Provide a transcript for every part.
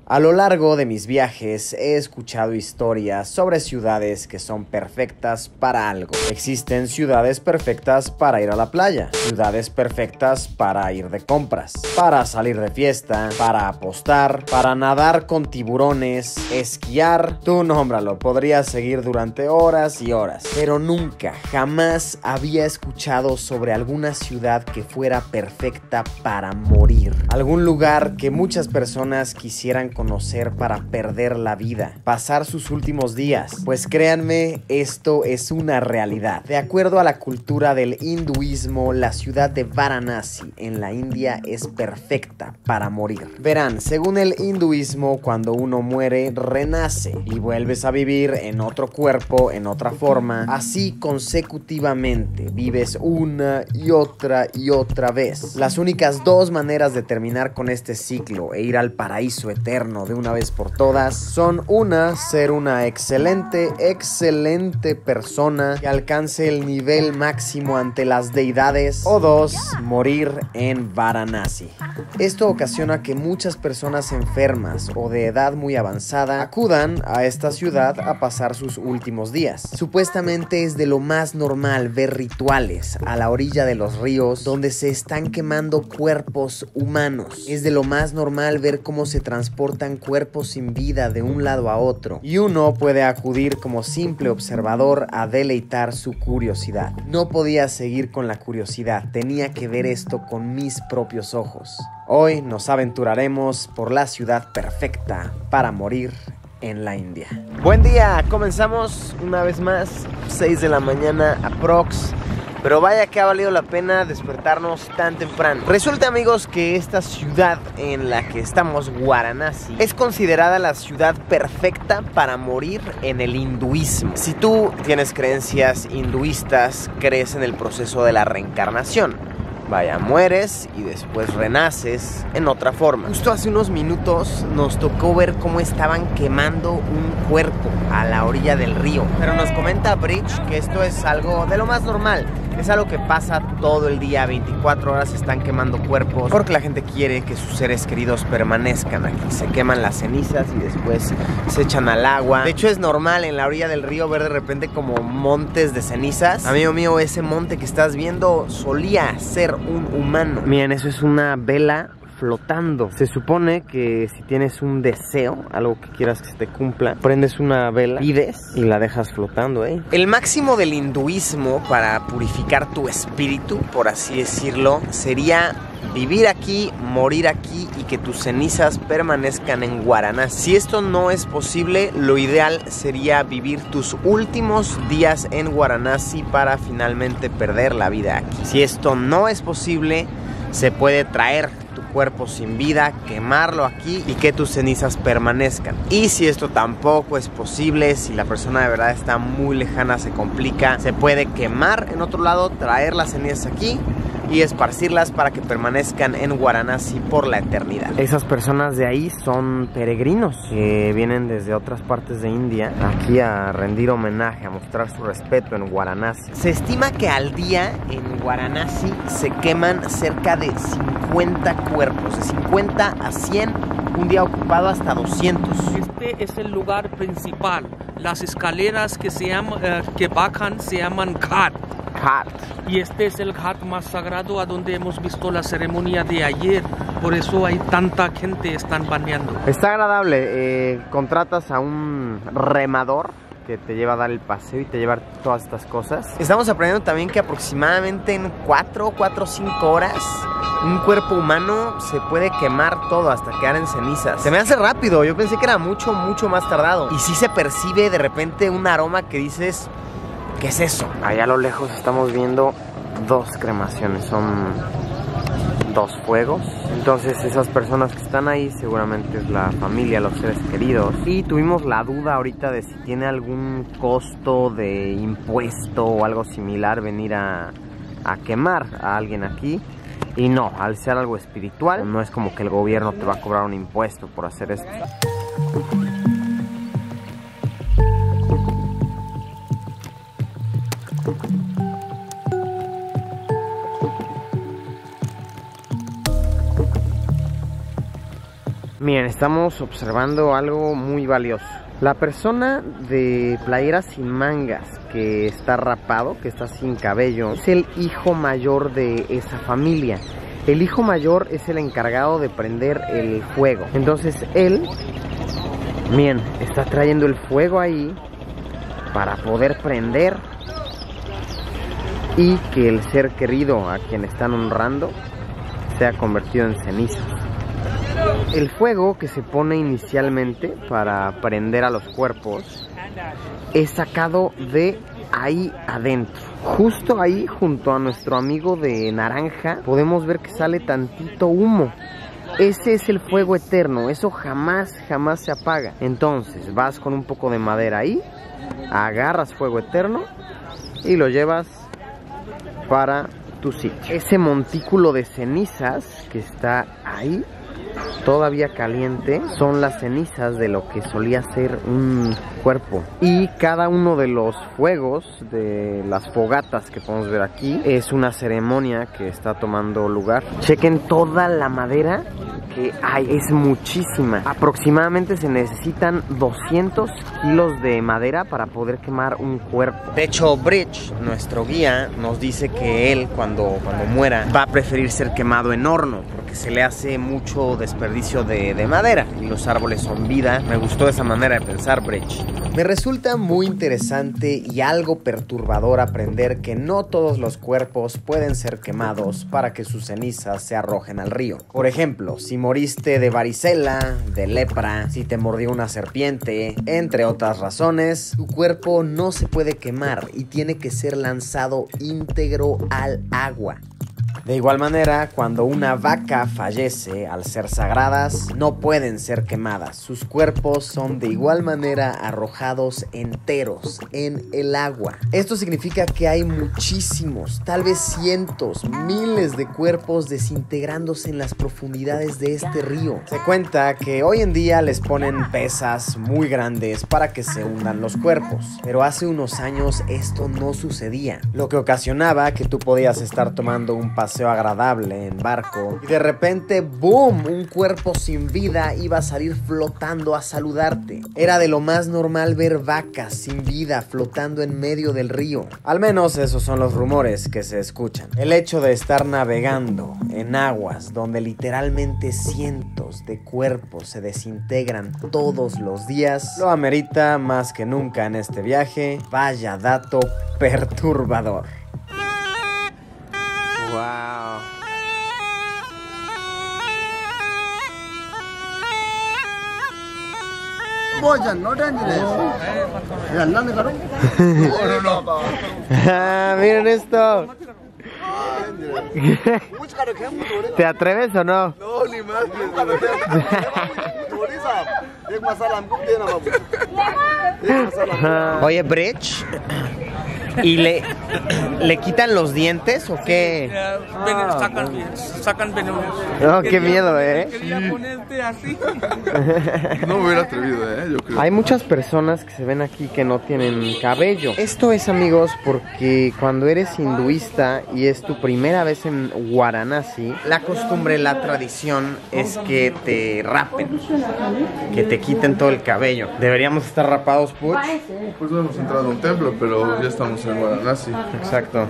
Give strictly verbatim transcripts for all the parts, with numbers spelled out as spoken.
A lo largo de mis viajes he escuchado historias sobre ciudades que son perfectas para algo. Existen ciudades perfectas para ir a la playa, ciudades perfectas para ir de compras, para salir de fiesta, para apostar, para nadar con tiburones, esquiar. Tú nómbralo, podrías seguir durante horas y horas. Pero nunca, jamás había escuchado sobre alguna ciudad que fuera perfecta para morir. Algún lugar que muchas personas quisieran conocer para perder la vida, pasar sus últimos días. Pues créanme, esto es una realidad. De acuerdo a la cultura del hinduismo, la ciudad de Varanasi en la India es perfecta para morir. Verán, según el hinduismo, cuando uno muere, renace y vuelves a vivir en otro cuerpo, en otra forma. Así consecutivamente, vives una y otra y otra vez. Las únicas dos maneras de terminar con este ciclo e ir al paraíso eterno de una vez por todas son: una, ser una excelente, excelente persona que alcance el nivel máximo ante las deidades, o dos, morir en Varanasi. Esto ocasiona que muchas personas enfermas o de edad muy avanzada acudan a esta ciudad a pasar sus últimos días. Supuestamente es de lo más normal ver rituales a la orilla de los ríos donde se están quemando cuerpos humanos. Es de lo más normal ver cómo se transportan cuerpos sin vida de un lado a otro, y uno puede acudir como simple observador a deleitar su curiosidad. No podía seguir con la curiosidad, tenía que ver esto con mis propios ojos. Hoy nos aventuraremos por la ciudad perfecta para morir en la India. Buen día, comenzamos una vez más, seis de la mañana aprox. Pero vaya que ha valido la pena despertarnos tan temprano. Resulta, amigos, que esta ciudad en la que estamos, Varanasi, es considerada la ciudad perfecta para morir en el hinduismo. Si tú tienes creencias hinduistas, crees en el proceso de la reencarnación. Vaya, mueres y después renaces en otra forma. Justo hace unos minutos nos tocó ver cómo estaban quemando un cuerpo a la orilla del río. Pero nos comenta Bridge que esto es algo de lo más normal. Es algo que pasa todo el día, veinticuatro horas están quemando cuerpos, porque la gente quiere que sus seres queridos permanezcan aquí. Se queman las cenizas y después se echan al agua. De hecho, es normal en la orilla del río ver de repente como montes de cenizas. Amigo mío, ese monte que estás viendo solía ser un humano. Miren, eso es una vela flotando. Se supone que si tienes un deseo, algo que quieras que se te cumpla, prendes una vela, pides y la dejas flotando, ¿eh? El máximo del hinduismo para purificar tu espíritu, por así decirlo, sería vivir aquí, morir aquí y que tus cenizas permanezcan en Varanasi. Si esto no es posible, lo ideal sería vivir tus últimos días en Varanasi para finalmente perder la vida aquí. Si esto no es posible, se puede traer tu cuerpo sin vida, quemarlo aquí y que tus cenizas permanezcan. Y si esto tampoco es posible, si la persona de verdad está muy lejana, se complica, se puede quemar en otro lado, traer las cenizas aquí y esparcirlas para que permanezcan en Varanasi por la eternidad. Esas personas de ahí son peregrinos que vienen desde otras partes de India aquí a rendir homenaje, a mostrar su respeto en Varanasi. Se estima que al día en Varanasi se queman cerca de cincuenta cuerpos, de cincuenta a cien, un día ocupado hasta doscientos. Este es el lugar principal. Las escaleras que, se llaman, eh, que bajan se llaman ghat. Ghat. Y este es el ghat más sagrado a donde hemos visto la ceremonia de ayer. Por eso hay tanta gente están bañando. Está agradable. Eh, contratas a un remador que te lleva a dar el paseo y te lleva todas estas cosas. Estamos aprendiendo también que aproximadamente en cuatro, cuatro o cinco horas un cuerpo humano se puede quemar todo hasta quedar en cenizas. Se me hace rápido, yo pensé que era mucho, mucho más tardado. Y sí se percibe de repente un aroma que dices, ¿qué es eso? Allá a lo lejos estamos viendo dos cremaciones, son dos fuegos. Entonces esas personas que están ahí seguramente es la familia, los seres queridos. Y tuvimos la duda ahorita de si tiene algún costo de impuesto o algo similar venir a, a quemar a alguien aquí. Y no, al ser algo espiritual, no es como que el gobierno te va a cobrar un impuesto por hacer esto. Miren, estamos observando algo muy valioso. La persona de playera sin mangas que está rapado, que está sin cabello, es el hijo mayor de esa familia. El hijo mayor es el encargado de prender el fuego. Entonces él, miren, está trayendo el fuego ahí para poder prender y que el ser querido a quien están honrando sea convertido en cenizas. El fuego que se pone inicialmente para prender a los cuerpos es sacado de ahí adentro. Justo ahí, junto a nuestro amigo de naranja, podemos ver que sale tantito humo. Ese es el fuego eterno, eso jamás, jamás se apaga. Entonces vas con un poco de madera ahí, agarras fuego eterno y lo llevas para tu sitio. Ese montículo de cenizas que está ahí, todavía caliente, son las cenizas de lo que solía ser un cuerpo. Y cada uno de los fuegos, de las fogatas que podemos ver aquí, es una ceremonia que está tomando lugar. Chequen toda la madera que hay, es muchísima. Aproximadamente se necesitan doscientos kilos de madera para poder quemar un cuerpo. De hecho, Bridge, nuestro guía, nos dice que él cuando, cuando muera va a preferir ser quemado en horno, porque se le hace mucho desperdicio de, de madera y los árboles son vida. Me gustó esa manera de pensar, Bridge. Me resulta muy interesante y algo perturbador aprender que no todos los cuerpos pueden ser quemados para que sus cenizas se arrojen al río. Por ejemplo, si moriste de varicela, de lepra, si te mordió una serpiente, entre otras razones, tu cuerpo no se puede quemar y tiene que ser lanzado íntegro al agua. De igual manera, cuando una vaca fallece, al ser sagradas, no pueden ser quemadas. Sus cuerpos son de igual manera arrojados enteros en el agua. Esto significa que hay muchísimos, tal vez cientos, miles de cuerpos desintegrándose en las profundidades de este río. Se cuenta que hoy en día les ponen pesas muy grandes para que se hundan los cuerpos, pero hace unos años esto no sucedía, lo que ocasionaba que tú podías estar tomando un paseo agradable en barco y de repente, ¡boom!, un cuerpo sin vida iba a salir flotando a saludarte. Era de lo más normal ver vacas sin vida flotando en medio del río. Al menos esos son los rumores que se escuchan. El hecho de estar navegando en aguas donde literalmente cientos de cuerpos se desintegran todos los días lo amerita más que nunca en este viaje. Vaya dato perturbador. Wow. Ah, miren esto. ¿Te atreves o no? No, ni más. Oye, Bridge, ¿y le, le quitan los dientes o qué? Ah, sacan, sacan venenos. No, qué miedo, eh. Quería ponerte así. No me hubiera atrevido, eh, yo creo. Hay muchas personas que se ven aquí que no tienen cabello. Esto es, amigos, porque cuando eres hinduista y es tu primera vez en Varanasi, la costumbre, la tradición es que te rapen, que te quiten todo el cabello. ¿Deberíamos estar rapados, Puch? Pues no hemos entrado a un templo, pero ya estamos en Varanasi. Exacto.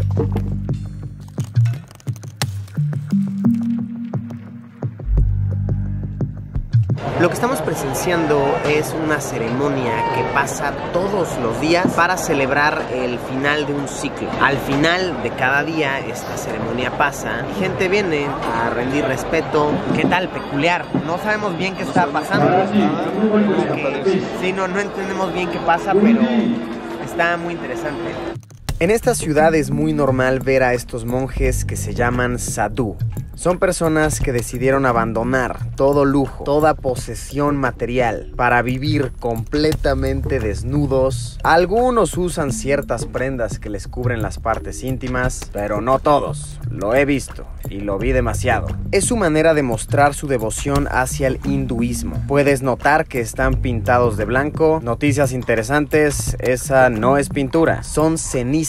Lo que estamos presenciando es una ceremonia que pasa todos los días para celebrar el final de un ciclo. Al final de cada día esta ceremonia pasa y gente viene a rendir respeto. ¿Qué tal? Peculiar. No sabemos bien qué está pasando. Como que, sí, no, no entendemos bien qué pasa, pero está muy interesante. En esta ciudad es muy normal ver a estos monjes que se llaman sadhu. Son personas que decidieron abandonar todo lujo, toda posesión material para vivir completamente desnudos. Algunos usan ciertas prendas que les cubren las partes íntimas, pero no todos. Lo he visto y lo vi demasiado. Es su manera de mostrar su devoción hacia el hinduismo. Puedes notar que están pintados de blanco. Noticias interesantes, esa no es pintura, son cenizas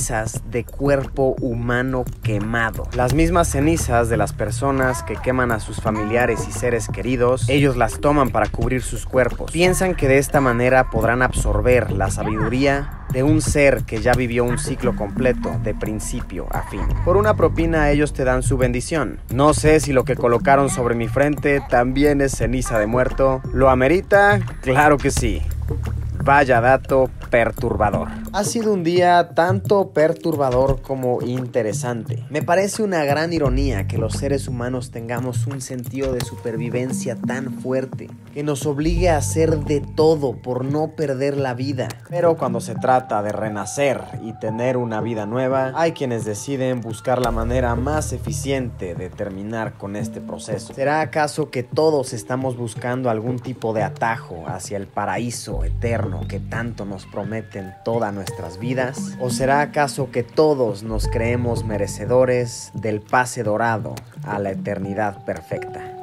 cenizas de cuerpo humano quemado. Las mismas cenizas de las personas que queman a sus familiares y seres queridos, ellos las toman para cubrir sus cuerpos. Piensan que de esta manera podrán absorber la sabiduría de un ser que ya vivió un ciclo completo de principio a fin. Por una propina ellos te dan su bendición. No sé si lo que colocaron sobre mi frente también es ceniza de muerto. ¿Lo amerita? Claro que sí. Vaya dato perturbador. Ha sido un día tanto perturbador como interesante. Me parece una gran ironía que los seres humanos tengamos un sentido de supervivencia tan fuerte, que nos obligue a hacer de todo por no perder la vida. Pero cuando se trata de renacer y tener una vida nueva, hay quienes deciden buscar la manera más eficiente de terminar con este proceso. ¿Será acaso que todos estamos buscando algún tipo de atajo hacia el paraíso eterno que tanto nos prometen todas nuestras vidas? ¿O será acaso que todos nos creemos merecedores del pase dorado a la eternidad perfecta?